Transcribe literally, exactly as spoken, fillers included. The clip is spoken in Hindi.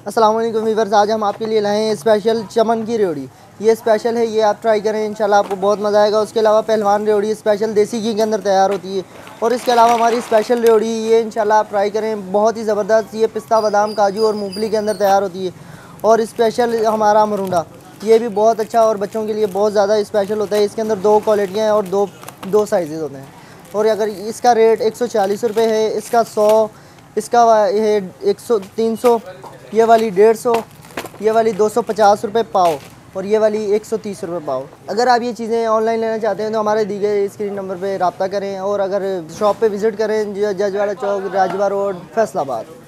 अस्सलाम वालेकुम वीवर्स, आज हम आपके लिए लाए हैं स्पेशल चमन की रेवड़ी। ये स्पेशल है, ये आप ट्राई करें, इंशाल्लाह आपको बहुत मज़ा आएगा। उसके अलावा पहलवान रेवड़ी स्पेशल देसी घी के अंदर तैयार होती है। और इसके अलावा हमारी स्पेशल रेवड़ी, ये इंशाल्लाह आप ट्राई करें, बहुत ही ज़बरदस्त। ये पिस्ता, बादाम, काजू और मूंगफली के अंदर तैयार होती है। और स्पेशल हमारा मरुंडा, ये भी बहुत अच्छा और बच्चों के लिए बहुत ज़्यादा स्पेशल होता है। इसके अंदर दो क्वालिटियाँ हैं और दो दो साइज़ होते हैं। और अगर इसका रेट एक सौ चालीस रुपये है, इसका सौ, इसका है एक सौ, तीन सौ, ये वाली डेढ़ सौ, ये वाली दो सौ पचास रुपये पाव और ये वाली एक सौ तीस रुपये पाव। अगर आप ये चीज़ें ऑनलाइन लेना चाहते हैं तो हमारे दी गए स्क्रीन नंबर पे रब्ता करें। और अगर शॉप पे विज़िट करें, जजवाड़ा चौक, राजवा रोड, फैसलाबाद।